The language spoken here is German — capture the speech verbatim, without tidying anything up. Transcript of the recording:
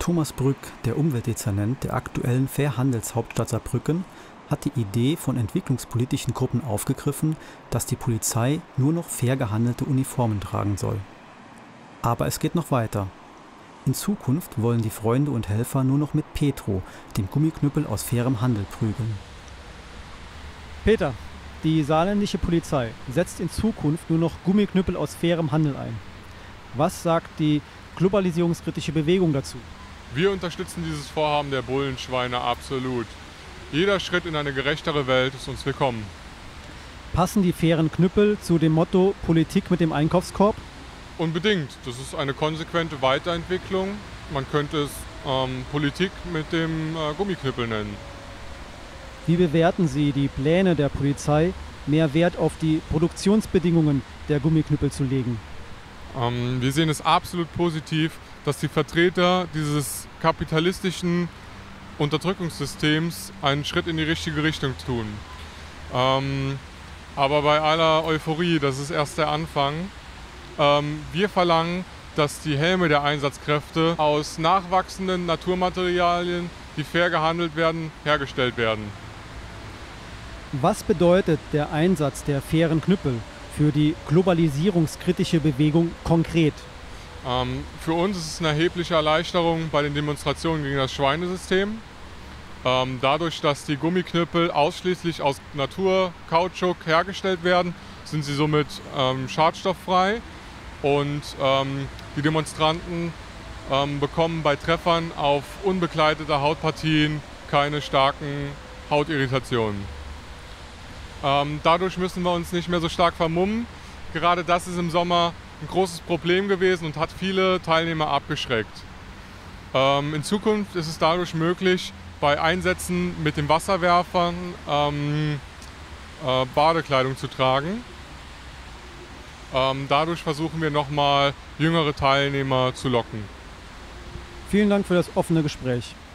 Thomas Brück, der Umweltdezernent der aktuellen Fairhandelshauptstadt Saarbrücken, hat die Idee von entwicklungspolitischen Gruppen aufgegriffen, dass die Polizei nur noch fair gehandelte Uniformen tragen soll. Aber es geht noch weiter. In Zukunft wollen die Freunde und Helfer nur noch mit Petro, dem Gummiknüppel aus fairem Handel, prügeln. Peter, die saarländische Polizei setzt in Zukunft nur noch Gummiknüppel aus fairem Handel ein. Was sagt die globalisierungskritische Bewegung dazu? Wir unterstützen dieses Vorhaben der Bullenschweine absolut. Jeder Schritt in eine gerechtere Welt ist uns willkommen. Passen die fairen Knüppel zu dem Motto Politik mit dem Einkaufskorb? Unbedingt. Das ist eine konsequente Weiterentwicklung. Man könnte es ähm, Politik mit dem äh, Gummiknüppel nennen. Wie bewerten Sie die Pläne der Polizei, mehr Wert auf die Produktionsbedingungen der Gummiknüppel zu legen? Ähm, wir sehen es absolut positiv, dass die Vertreter dieses kapitalistischen Unterdrückungssystems einen Schritt in die richtige Richtung tun. Ähm, aber bei aller Euphorie, das ist erst der Anfang. Ähm, wir verlangen, dass die Helme der Einsatzkräfte aus nachwachsenden Naturmaterialien, die fair gehandelt werden, hergestellt werden. Was bedeutet der Einsatz der fairen Knüppel für die globalisierungskritische Bewegung konkret? Ähm, für uns ist es eine erhebliche Erleichterung bei den Demonstrationen gegen das Schweinesystem. Ähm, dadurch, dass die Gummiknüppel ausschließlich aus Naturkautschuk hergestellt werden, sind sie somit ähm, schadstofffrei und ähm, die Demonstranten ähm, bekommen bei Treffern auf unbekleidete Hautpartien keine starken Hautirritationen. Ähm, dadurch müssen wir uns nicht mehr so stark vermummen. Gerade das ist im Sommer ein großes Problem gewesen und hat viele Teilnehmer abgeschreckt. Ähm, in Zukunft ist es dadurch möglich, bei Einsätzen mit den Wasserwerfern ähm, äh, Badekleidung zu tragen. Ähm, dadurch versuchen wir nochmal jüngere Teilnehmer zu locken. Vielen Dank für das offene Gespräch.